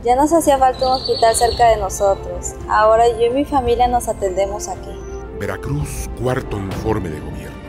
Ya nos hacía falta un hospital cerca de nosotros. Ahora yo y mi familia nos atendemos aquí. Veracruz, cuarto informe de gobierno.